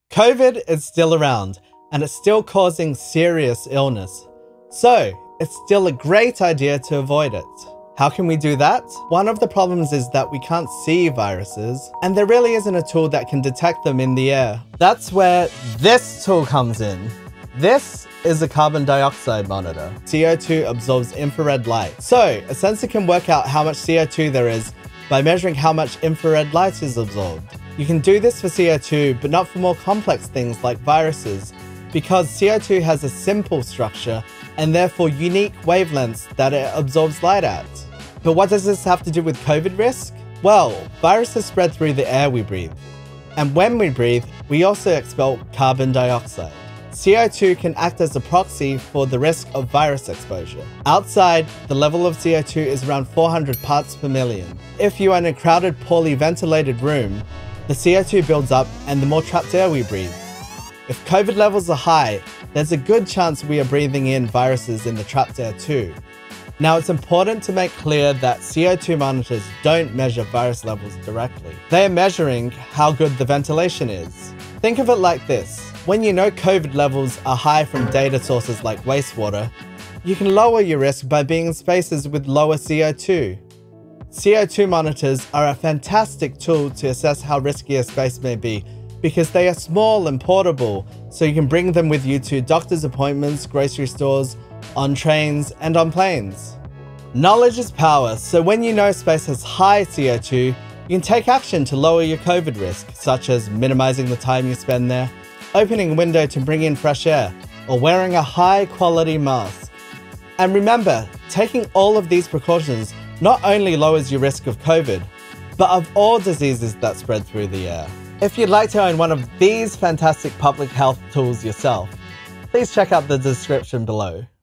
COVID is still around, and it's still causing serious illness. So, it's still a great idea to avoid it. How can we do that? One of the problems is that we can't see viruses, and there really isn't a tool that can detect them in the air. That's where this tool comes in. This is a carbon dioxide monitor. CO2 absorbs infrared light. So, a sensor can work out how much CO2 there is by measuring how much infrared light is absorbed. You can do this for CO2, but not for more complex things like viruses, because CO2 has a simple structure and therefore unique wavelengths that it absorbs light at. But what does this have to do with COVID risk? Well, viruses spread through the air we breathe. And when we breathe, we also expel carbon dioxide. CO2 can act as a proxy for the risk of virus exposure. Outside, the level of CO2 is around 400 parts per million. If you are in a crowded, poorly ventilated room, the CO2 builds up and the more trapped air we breathe. If COVID levels are high, there's a good chance we are breathing in viruses in the trapped air too. Now, it's important to make clear that CO2 monitors don't measure virus levels directly. They are measuring how good the ventilation is. Think of it like this. When you know COVID levels are high from data sources like wastewater, you can lower your risk by being in spaces with lower CO2. CO2 monitors are a fantastic tool to assess how risky a space may be because they are small and portable, so you can bring them with you to doctor's appointments, grocery stores, on trains, and on planes. Knowledge is power, so when you know a space has high CO2, you can take action to lower your COVID risk, such as minimizing the time you spend there, opening a window to bring in fresh air, or wearing a high-quality mask. And remember, taking all of these precautions not only lowers your risk of COVID, but of all diseases that spread through the air. If you'd like to own one of these fantastic public health tools yourself, please check out the description below.